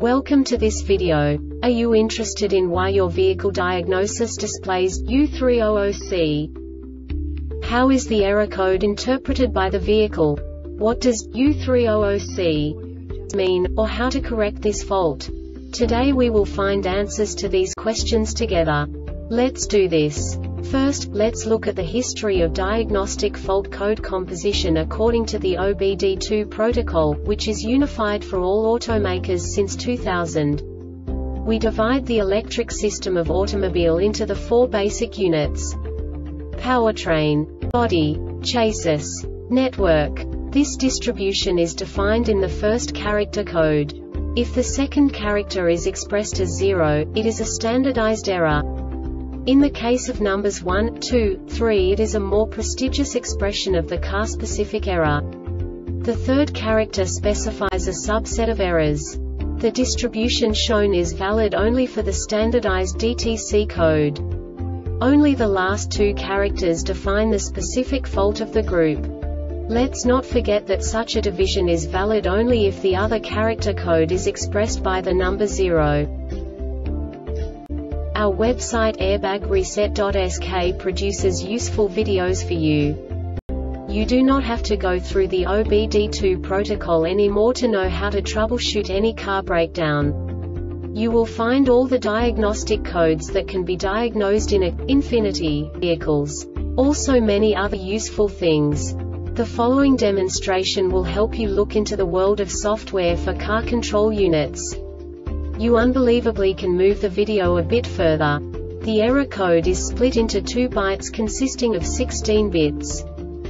Welcome to this video. Are you interested in why your vehicle diagnosis displays U300C? How is the error code interpreted by the vehicle? What does U300C mean, or how to correct this fault? Today we will find answers to these questions together. Let's do this. First, let's look at the history of diagnostic fault code composition according to the OBD2 protocol, which is unified for all automakers since 2000. We divide the electric system of automobile into the four basic units: powertrain, body, chassis, network. This distribution is defined in the first character code. If the second character is expressed as 0, it is a standardized error. In the case of numbers 1, 2, 3, it is a more prestigious expression of the car-specific error. The third character specifies a subset of errors. The distribution shown is valid only for the standardized DTC code. Only the last two characters define the specific fault of the group. Let's not forget that such a division is valid only if the other character code is expressed by the number 0. Our website airbagreset.sk produces useful videos for you. You do not have to go through the OBD2 protocol anymore to know how to troubleshoot any car breakdown. You will find all the diagnostic codes that can be diagnosed in Infiniti vehicles. Also many other useful things. The following demonstration will help you look into the world of software for car control units. You unbelievably can move the video a bit further. The error code is split into 2 bytes consisting of 16 bits.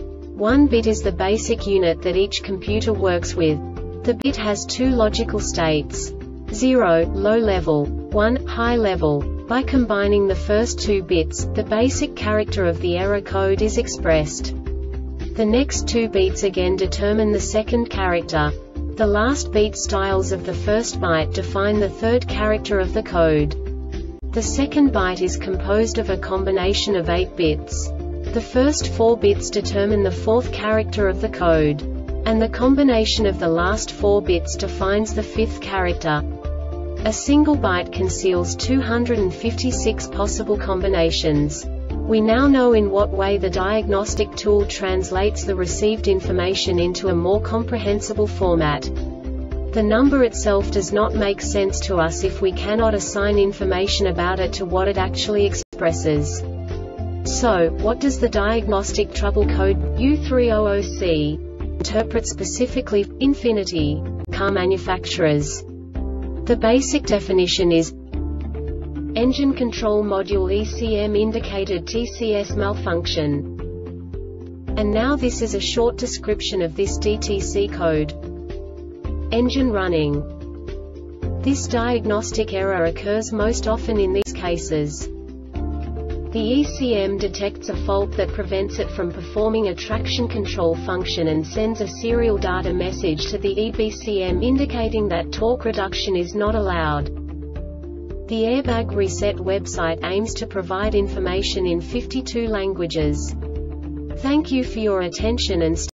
1 bit is the basic unit that each computer works with. The bit has 2 logical states: 0, low level, 1, high level. By combining the first 2 bits, the basic character of the error code is expressed. The next 2 beats again determine the second character. The last beat styles of the first byte define the third character of the code. The second byte is composed of a combination of 8 bits. The first 4 bits determine the fourth character of the code. And the combination of the last 4 bits defines the fifth character. A single byte conceals 256 possible combinations. We now know in what way the diagnostic tool translates the received information into a more comprehensible format. The number itself does not make sense to us if we cannot assign information about it to what it actually expresses. So, what does the diagnostic trouble code U300C interpret specifically for Infiniti car manufacturers? The basic definition is: engine control module ECM indicated TCS malfunction. And now this is a short description of this DTC code. Engine running. This diagnostic error occurs most often in these cases. The ECM detects a fault that prevents it from performing a traction control function and sends a serial data message to the EBCM indicating that torque reduction is not allowed. The Airbag Reset website aims to provide information in 52 languages. Thank you for your attention and